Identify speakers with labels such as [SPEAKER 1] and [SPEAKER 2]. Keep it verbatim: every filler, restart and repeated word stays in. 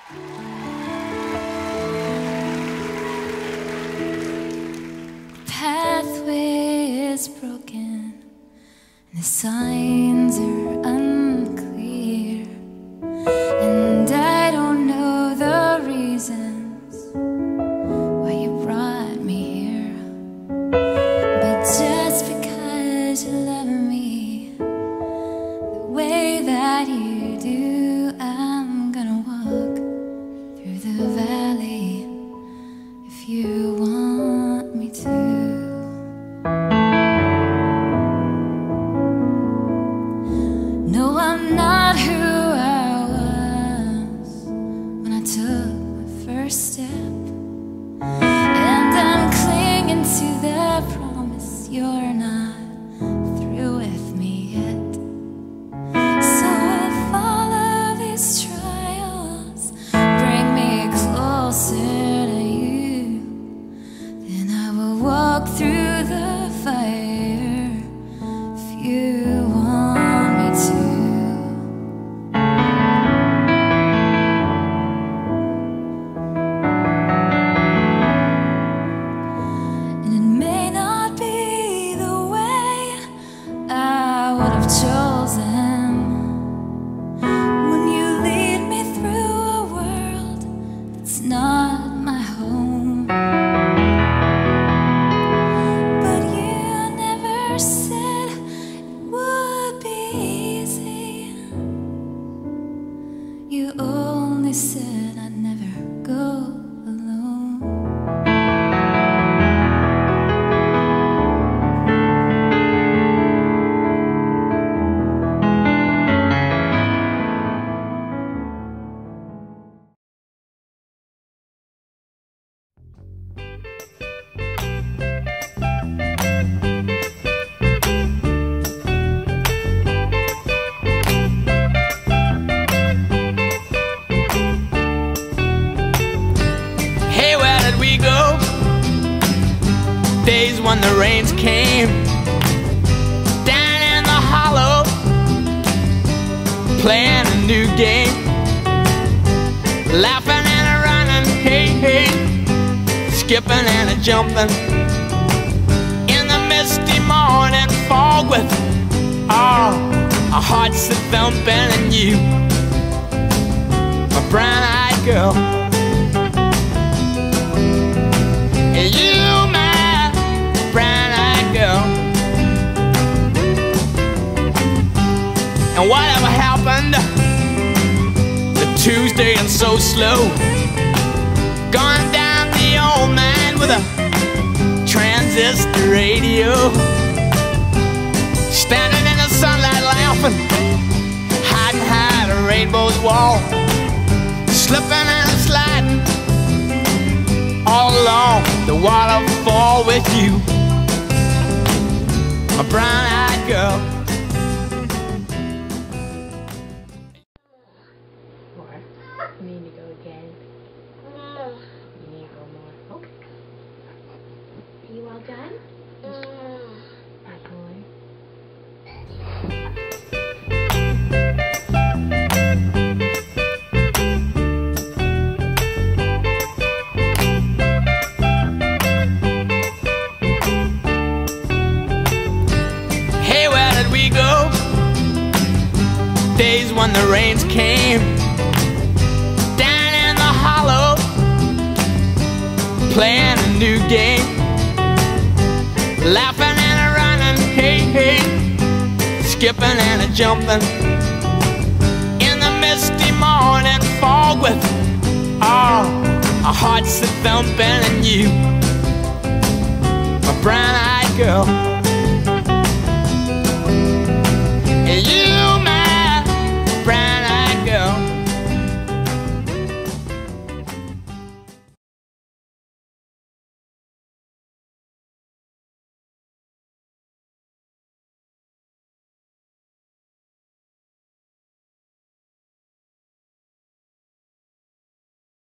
[SPEAKER 1] Pathway is broken and the signs are unclear, and I don't know the reasons why you brought me here, but just because you love me the way that you do, I'm gonna walk through the valley if you want me to. No, I'm not who I was when I took my first step, and I'm clinging to the promise you're not through with me yet. So if all of these trials bring me closer to you, then I will walk through the fire if you want me to. And it may not be the way I would have chosen when you lead me through a world that's not my home. But you never said it would be easy. You only said I'd never go alone.
[SPEAKER 2] Hey, where did we go? Days when the rains came down in the hollow, playing a new game, laughing and a running, hey, hey, skipping and a jumping in the misty morning fog with all our hearts a thumping, and you, my brown-eyed girl. You, my brown-eyed girl. And whatever happened to Tuesday and so slow, gone down the old man with a transistor radio, standing in the sunlight laughing, hiding behind a rainbow's wall, slipping and sliding all along the waterfall with you, my brown-eyed girl.
[SPEAKER 3] More. You need to go again. You need to go more. Okay. Are you all done? Bye, boy.
[SPEAKER 2] Days when the rains came down in the hollow, playing a new game, laughing and a running, hey, hey, skipping and a jumping in the misty morning fog with all our hearts a thumping, and you, my brown-eyed girl.